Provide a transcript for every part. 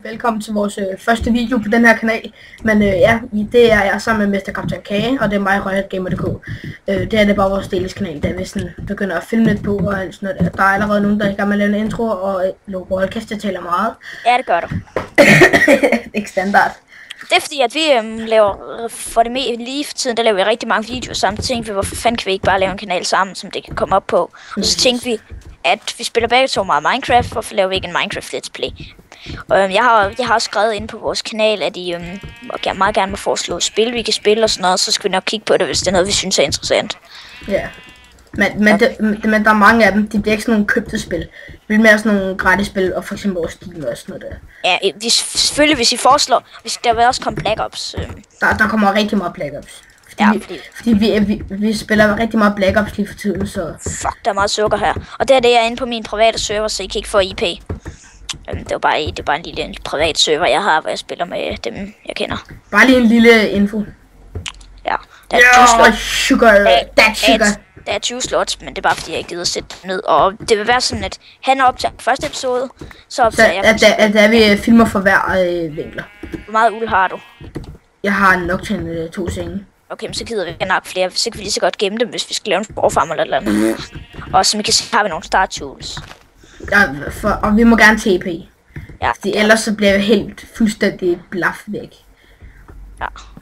Velkommen til vores første video på den her kanal. Men ja, det er jeg sammen med Mr. Kaptajn Kage, og det er mig, RøgHatGamer.dk. Det er bare vores deles-kanal, der vi sådan begynder at filme lidt på, og alt sådan noget. Der er allerede nogen, der er i gang med at lave en intro, og logo, hold kæft, jeg taler meget. Ja, det gør du. Ikke standard. Det er fordi, at vi laver, for det lige for tiden, der laver vi rigtig mange videoer sammen. Så tænkte vi, hvorfor fanden kan vi ikke bare lave en kanal sammen, som det kan komme op på. Og så tænkte vi, at vi spiller begge to meget Minecraft, hvorfor laver vi ikke en Minecraft Let's Play? Og jeg har også skrevet ind på vores kanal, at I meget gerne må foreslå spil, vi kan spille og sådan noget, så skal vi nok kigge på det, hvis det er noget, vi synes er interessant. Ja. Men der er mange af dem, de bliver ikke sådan nogle købte spil. Det bliver mere sådan nogle gratis spil, og for eksempel vores Steam og sådan noget der. Ja, selvfølgelig hvis I foreslår, der vil også komme Black Ops. Der kommer rigtig meget Black Ops. Fordi vi spiller rigtig meget Black Ops lige for tiden, så... Fuck, der er meget sukker her. Og det er det, jeg er inde på min private server, så I kan ikke få IP. Det er bare en lille privat server, jeg har, hvor jeg spiller med dem, jeg kender. Bare lige en lille info. Ja, der er sugar. Der er 20 slots, men det er bare fordi, jeg ikke gider at sætte dem ned. Og det vil være sådan, at han optager første episode, så optager jeg... Der vi filmer for hver vinkler. Hvor meget uld har du? Jeg har nok til 2 senge. Okay, men så gider vi nok flere. Så kan vi lige så godt gemme dem, hvis vi skal lave en sporfarm eller noget andet. Og som I kan se, har vi nogle start tools. Ja, og vi må gerne TP. Ja. Fordi ellers så bliver vi helt fuldstændig blaf væk. Ja.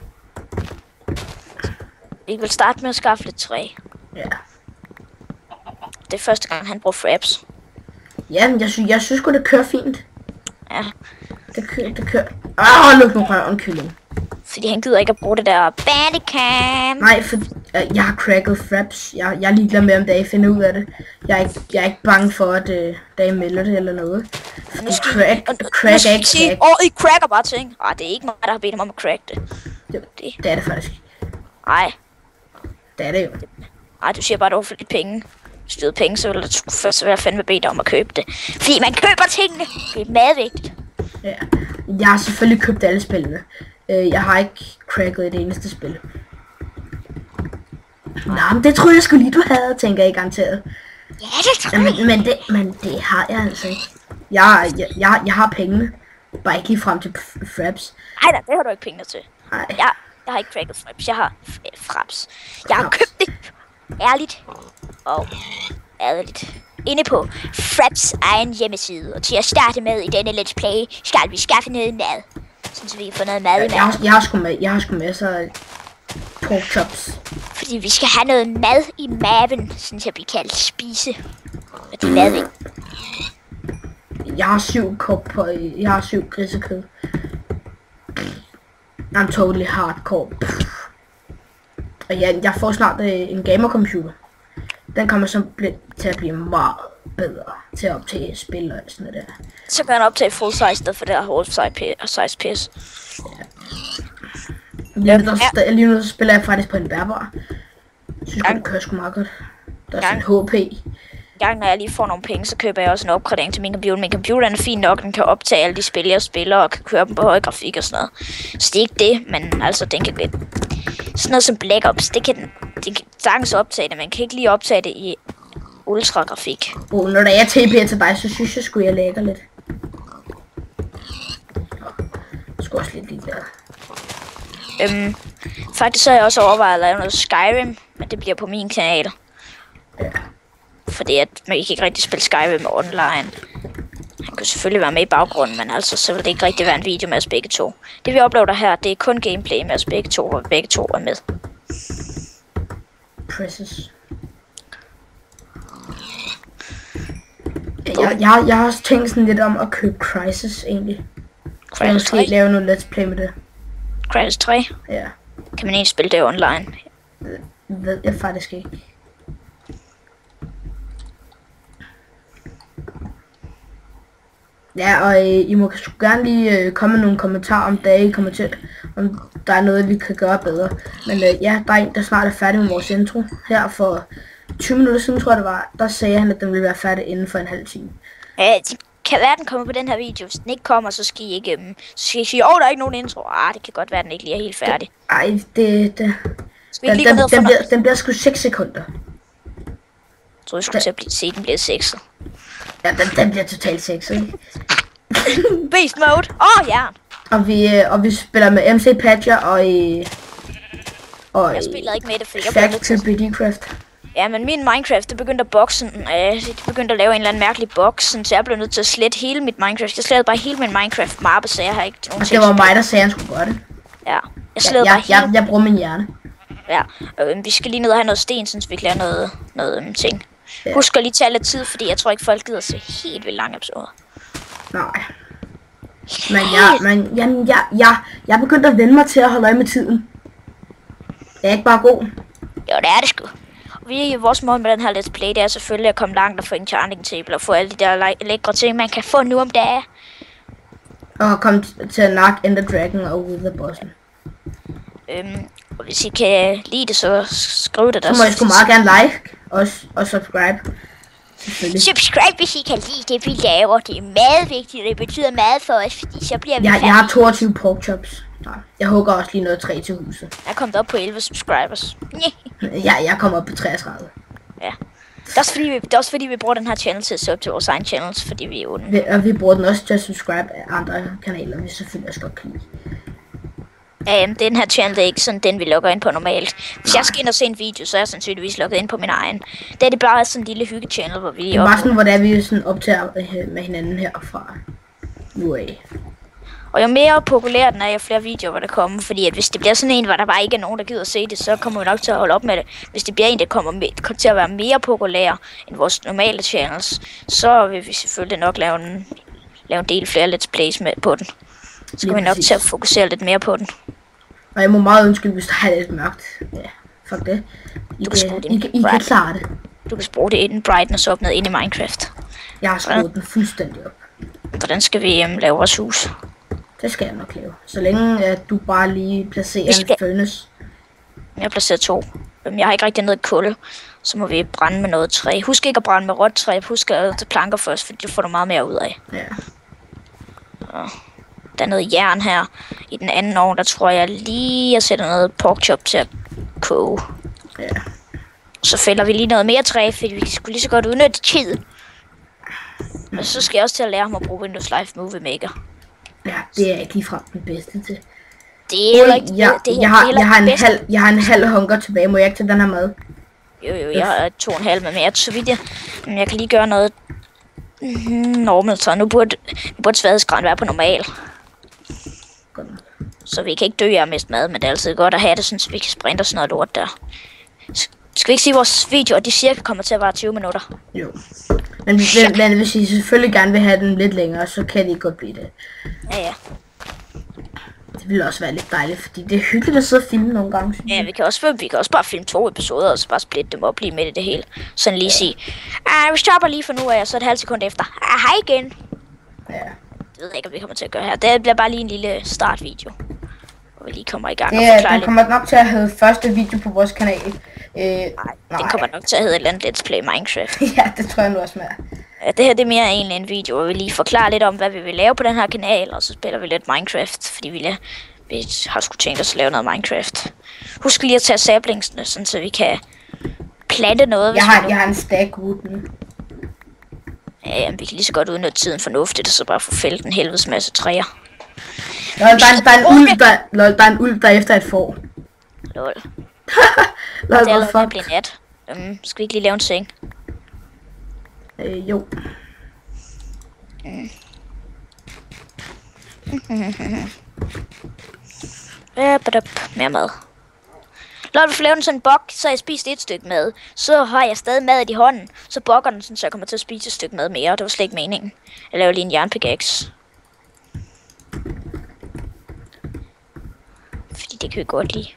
Vi vil starte med at skaffe lidt træ. Ja. Det er første gang, han bruger fraps. Ja, men jeg synes godt det kører fint. Ja. Det kører. Luk nu røven, kylling. Fordi han gider ikke at bruge det der bandicam. Nej, for jeg har cracket fraps. Jeg er ligeglad med, om der I finder ud af det. Jeg er ikke bange for, at der I melder det eller noget. Crack er ikke crack. I cracker bare ting. Det er ikke mig, der har bedt ham om at crack det. Det er det faktisk. Nej. Det er det jo. Nej, du siger bare, at du har fået lidt penge. Hvis du havde penge, så ville jeg fandme bede dig om at købe det. Fordi man køber tingene. Det er meget vigtigt. Ja. Jeg har selvfølgelig købt alle spillene. Jeg har ikke cracket et eneste spil. Nå, men det tror jeg sgu lige, du havde, tænker jeg garanteret. Ja, det tror jeg. Men det har jeg altså ikke. Jeg har pengene. Bare ikke lige frem til fraps. Nej, det har du ikke penge til. Nej. Jeg har ikke cracket fraps. Jeg har fraps. Jeg har købt det ærligt og ærligt inde på Fraps egen hjemmeside. Og til at starte med i denne Let's Play skal vi skaffe noget mad. Så vi kan få noget mad i maden. Jeg har sgu masser af pork chops. Fordi vi skal have noget mad i maven, sådan så vi kan spise. Og det mad ikke. Jeg har 7 grisekød. I'm totally hardcore. Og jeg får snart en gamercomputer. Den kommer så til at blive meget bedre til at optage spil og sådan noget der. Så kan han optage full size i stedet for det her whole size pis. Ja. Lige nu så spiller jeg faktisk på en bærbar. Jeg synes det kører sgu meget godt. Der er sådan en HP. Gang når jeg lige får nogle penge, så køber jeg også en opgradering til min computer. Min computer er fin nok, den kan optage alle de spil jeg spiller og kan køre dem på høj grafik og sådan noget. Så det er ikke det, men altså den kan lidt. Sådan noget som Black Ops, det kan sagtens optage det, men kan ikke lige optage det i ultra grafik. Når der er TP til dig, så synes jeg sgu jeg lægger lidt. Jeg skulle også lidt ligeglad. Faktisk så har jeg også overvejet at lave noget Skyrim, men det bliver på min kanal. Ja. Fordi at man ikke rigtig spille Skyrim online. Han kan selvfølgelig være med i baggrunden, men altså så vil det ikke rigtig være en video med os begge to. Det vi uploader her, det er kun gameplay med os begge to, og begge to er med. Presses. Jeg har også tænkt sådan lidt om at købe Crysis egentlig. Crysis 3? Jeg lave noget let's play med det. Crysis 3? Ja. Kan man egentlig spille det online? Ved jeg faktisk ikke. Ja, og I må gerne lige komme med nogle kommentarer om dage, om der er noget vi kan gøre bedre. Men ja, der er en der snart er færdig med vores intro. Her for 20 minutter siden tror jeg det var, der sagde han at den ville være færdig inden for en halv time. Ja, det kan være den kommer på den her video. Hvis den ikke kommer, så skal I ikke sige, der er ikke nogen intro. Det kan godt være den ikke lige er helt færdig. Den bliver sgu 6 sekunder. Jeg tror jeg skulle til at se den bliver 6. Ja, den bliver totalt sexet, ikke? Beast mode. Ja. Og vi spiller med MC Patcher og Jeg spiller ikke med det, fordi jeg Fact blev to BDcraft. Ja, men min Minecraft, det begyndte at boksen. Det begyndte at lave en eller anden mærkelig boks, så jeg blev nødt til at slette hele mit Minecraft. Jeg slettede bare hele min Minecraft-mappe, så jeg har ikke nogen Og det var mig, der sagde, at han skulle gøre det. Ja, jeg slettede bare hele. Jeg bruger min hjerne. Ja, vi skal lige ned og have noget sten, så vi kan lave noget ting. Ja. Husk at lige tage lidt tid, fordi jeg tror ikke, folk gider se helt vildt lange episoder. Nej. Men jeg begyndte at vende mig til at holde øje med tiden. Det er ikke bare god. Jo, det er det sgu. Vores mål med den her Let's Play, det er selvfølgelig at komme langt og få enchanting table og få alle de der lækre ting, man kan få nu om dagen. Og komme til at nakke Ender Dragon og Witherbossen. Og hvis I kan lide det, så skriv det der. Så må I sgu meget gerne like og subscribe. Subscribe, hvis I kan lide det, vi laver. Det er meget vigtigt, og det betyder meget for os, fordi så bliver vi jeg har 22 pork chops. Jeg hugger også lige noget træ til huset. Jeg er kommet op på 11 subscribers. Jeg kommer op på 33. Ja. Det er også fordi, vi bruger den her channel til at se op til vores egen channels, fordi vi er onde. Og vi bruger den også til at subscribe af andre kanaler, vi selvfølgelig også godt kan lide. Ja, den her channel, det er ikke sådan den, vi logger ind på normalt. Hvis jeg skal ind og se en video, så er jeg sandsynligvis logget ind på min egen. Det er det bare sådan en lille hygge-channel, hvor vi... Det er bare sådan, hvor det er, vi sådan optager med hinanden herfra. Og jo mere populær den er, jo flere videoer vil der komme. Fordi at hvis det bliver sådan en, hvor der bare ikke er nogen, der gider at se det, så kommer vi nok til at holde op med det. Hvis det bliver en, der kommer til at være mere populær end vores normale channels, så vil vi selvfølgelig nok lave en del flere let's plays på den. Så kommer vi nok til at fokusere lidt mere på den. Og jeg må meget undskylde, hvis der er lidt mørkt. Ja, fuck det. I kan klare det. Du kan skrue det inden brightness op ned ind i Minecraft. Jeg har skruet den fuldstændig op. Hvordan skal vi lave vores hus? Det skal jeg nok lave. Så længe at du bare lige placerer en furnace. Jeg placerer 2. Jeg har ikke rigtig noget kul. Så må vi brænde med noget træ. Husk ikke at brænde med råt træ. Husk at tage planker først, for det får du meget mere ud af. Ja. Der er noget jern her. I den anden ovn, der tror jeg lige, jeg sætter noget pork chop til at koge. Ja. Så fælder vi lige noget mere træ, fordi vi skulle lige så godt udnytte tid. Og så skal jeg også til at lære ham at bruge Windows Live Movie Maker. Ja, det er jeg ikke ligefrem den bedste til. Det er ikke jeg har en halv hunger tilbage. Må jeg ikke til den her mad? Jo, jeg har 2,5 med mere, så vidt jeg kan lige gøre noget normal, så nu burde sværhedsgraden være på normal. Så vi kan ikke dø af at miste mad, men det er altid godt at have det, sådan, så vi kan sprinte og sådan noget lort der. Skal vi ikke sige, at vores videoer, de cirka kommer til at vare 20 minutter? Jo. Men hvis I selvfølgelig gerne vil have den lidt længere, så kan det godt blive det. Ja. Det ville også være lidt dejligt, fordi det er hyggeligt at sidde og filme nogle gange. Ja, vi kan også bare filme 2 episoder, og så bare splitte dem op lige midt i det hele. Sådan lige sige, vi stopper lige for nu af, og så et halvt sekund efter. Hej igen. Ja. Det ved jeg ikke, om vi kommer til at gøre her. Det bliver bare lige en lille startvideo, hvor vi lige kommer i gang og forklarer lidt. Den kommer nok til at hedde første video på vores kanal. Nej, den kommer nok til at hedde et eller andet Let's Play Minecraft. Ja, det tror jeg nu også mere. Ja, det her det er mere egentlig en video, hvor vi lige forklarer lidt om, hvad vi vil lave på den her kanal, og så spiller vi lidt Minecraft, fordi vi har sgu tænkt os at lave noget Minecraft. Husk lige at tage saplingsene, sådan, så vi kan plante noget. Jeg har en stack wood nu. Ja, vi kan lige så godt udnytte tiden fornuftigt, og så bare få fældet en helvedes masse træer. Der er en ulv, der efter et får. Lol. Det er allerede ved at blive nat. Skal vi ikke lige lave en seng? Jo. Mere mad. Når vi får lavet sådan en bok, så har jeg spist et stykke mad. Så har jeg stadig mad i hånden. Så bokker den sådan, så jeg kommer til at spise et stykke mad mere. Det var slet ikke meningen. Jeg laver lige en jernpickaxe. Fordi det kan vi godt lide.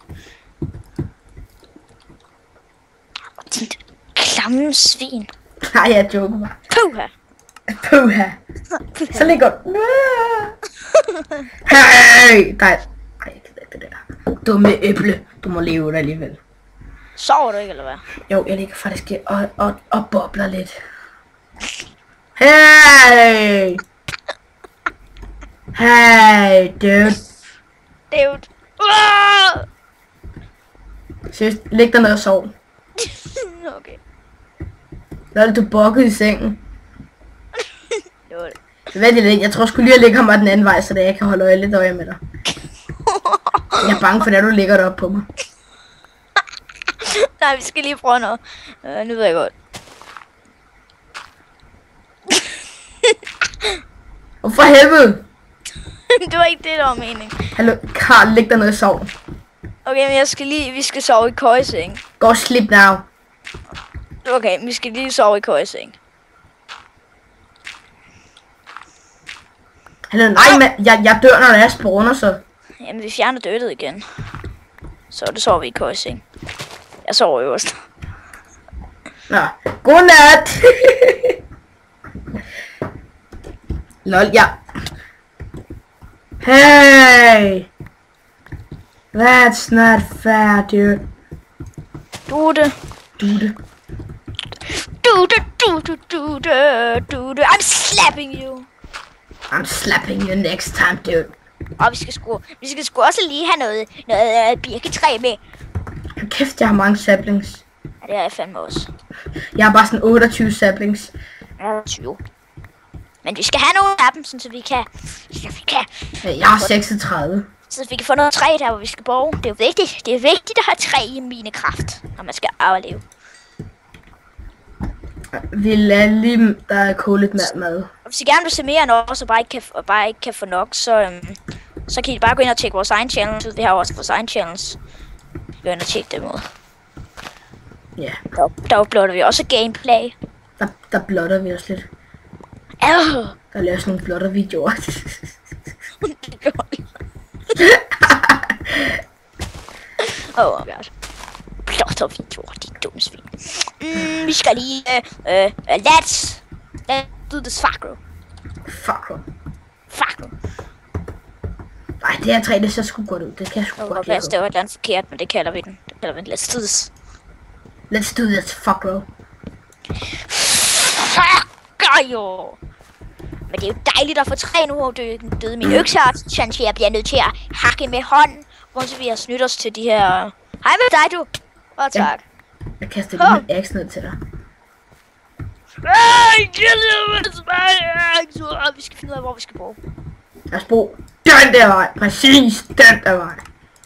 Din klamme svin. Nej, jeg joker bare. Puha. Puha. Så ligger du. Hey! Nej, det der. Dumme æble. Du må leve det alligevel. Sover du ikke, eller hvad? Jo, jeg ligger faktisk og bobler lidt. Hey! Hey, dude. Seriøst, læg dig ned og sov. Okay. Hvad er det, du bokket i sengen? Hvad er det lidt? Jeg tror sgu lige, jeg lægger mig den anden vej, så det jeg kan holde lidt øje med dig. Jeg er bange for, at du ligger deroppe på mig. Nej, vi skal lige prøve noget. Nu ved jeg godt. For helvede! Det var ikke det, der var meningen. Hallo, Karl, læg dig ned i sovn. Okay, men vi skal sove i køjeseng. Gå og slip now. Okay, vi skal lige sove i køjeseng. Hallo, nej, men jeg dør, når jeg spawner, så. Jamen, vi fjerner dødet igen. Så det sover vi i køjeseng. Jeg sover øverst. Nå, godnat! Lol, ja. Hey! That's not fair, dude. Dude. I'm slapping you. I'm slapping you next time, dude. Og vi skal sgu også lige have noget birketræ med. Kæft, jeg har mange saplings. Ja, det er jeg fandme også. Jeg har bare sådan 28 saplings. Ja, 20. Men vi skal have nogle af dem, sådan, så vi kan... Jeg har 36. Så vi kan få noget træ der, hvor vi skal bo. Det er jo vigtigt. Det er vigtigt at have træ i Minecraft, når man skal overleve. Vi lader lige, der er koget mad. Og hvis I gerne vil se mere end os, og bare ikke kan få nok, så kan I bare gå ind og tjekke vores egen channel. Vi har også vores egen channels. Gå ind og tjekke dem ud. Ja. Der uploader vi også gameplay. Der blotter vi også lidt. Der laver sådan nogle blotter videoer. Det gør vi. Oh my god. Blotter videoer, de dumme svin. Vi skal lige... let's do this fuck. Nej, det her træ, det ser sgu godt ud. Det kan jeg sgu godt lide. Det var et eller andet forkert, men det kalder vi den. Det kalder vi den. Let's do this. Let's do this, fuck bro. Fuck jo. Men det er jo dejligt at få træ nu, hvor døde min økse her. Så jeg bliver nødt til at hakke med hånden. Hvor vi har snydt os til de her... Hej med dig, du. Og tak. Jeg kaster lige min axe ned til dig. Vi skal finde ud af, hvor vi skal bo. Lad os bo den der vej. Præcis den der vej.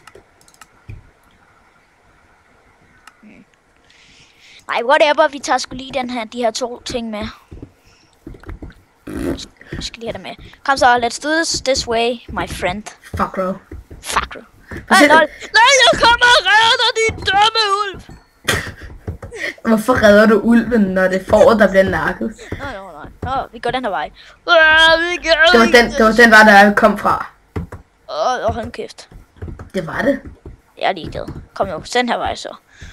Nej, whatever. Vi tager sgu lige de her 2 ting med. Vi skal lige have det med. Kom så, let's do this way, my friend. Fuck bro. Nej, jeg kommer og redder din dumme ulv. Hvorfor redder du ulven, når det er foråret, der bliver nakket? Nej. Vi går den her vej. Det var den vej, der jeg kom fra. Hold kæft. Det var det. Jeg er ligeglad. Kom nu, den her vej så.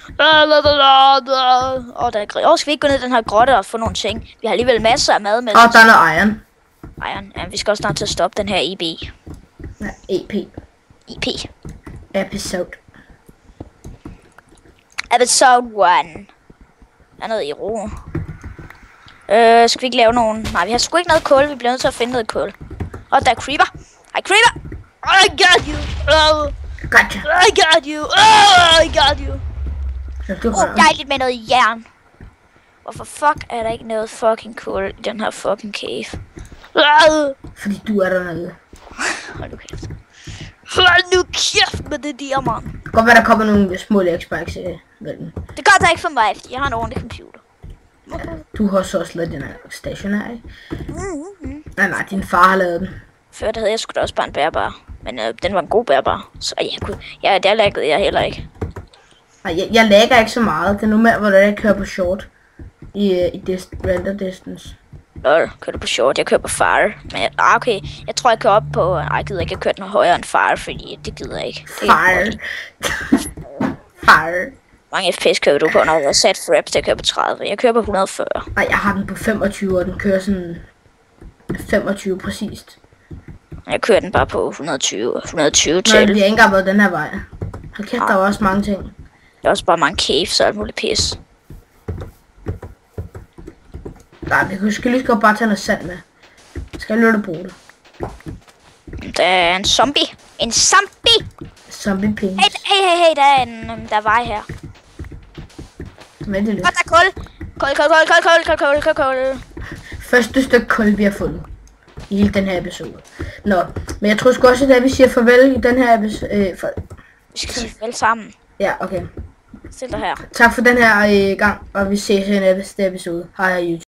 Skal vi ikke gå ned i den her grotte og få nogle ting? Vi har alligevel masser af mad med. Der er noget iron. Ja, vi skal også snart til at stoppe den her EB. Ja, EP. Episode 1. Der er noget i ro. Skal vi ikke lave nogen? Nej, vi har sgu ikke noget kul. Vi bliver nødt til at finde noget kul. Og der er creeper. Hej creeper. I got you. Gotcha. I got you. I got you. Dejligt med noget jern. Hvorfor fuck er der ikke noget fucking kul i den her fucking cave? Fordi du er dernede. Hold nu kæft. Hold nu kæft med det der, mand. Det kan godt være, der kommer nogle små lægspræks imellem. Det gør der ikke for mig, fordi jeg har en ordentlig computer. Ja, du har så også lavet den her stationary. Nej, din far har lavet den. Før der havde jeg sgu da også bare en bærbar. Men den var en god bærbar. Så der laggede jeg heller ikke. Nej, jeg lagger ikke så meget. Det er nu med, hvor jeg kører på short. I render distance. Lol, kører du på short? Jeg kører på far. Men okay, jeg tror jeg kører op på... jeg gider ikke at køre noget højere end far, fordi det gider jeg ikke. Far. Mange FPS kører du på, når du har sat fraps, der kører på 30. Jeg kører på 140. Nej, jeg har den på 25, og den kører sådan 25 præcist. Jeg kører den bare på 120 til. Nej, vi har ikke engang været den her vej. Hold kæft, der er også mange ting. Der er også bare mange caves og alt muligt pis. Nej, vi skal lige bare tage noget sand med. Skal jeg bruge det? Der er en zombie. En zombie! Zombie pins. Hey, der er vej her. Vent lidt. Og der er kul. Kul. Første stykke kul, vi har fundet. i hele den her episode. Nå, men jeg tror sgu også, at vi siger farvel i den her episode. Vi skal sige farvel sammen. Ja, okay. Sæt dig her. Tak for den her gang, og vi ses i næste episode. Hej YouTube.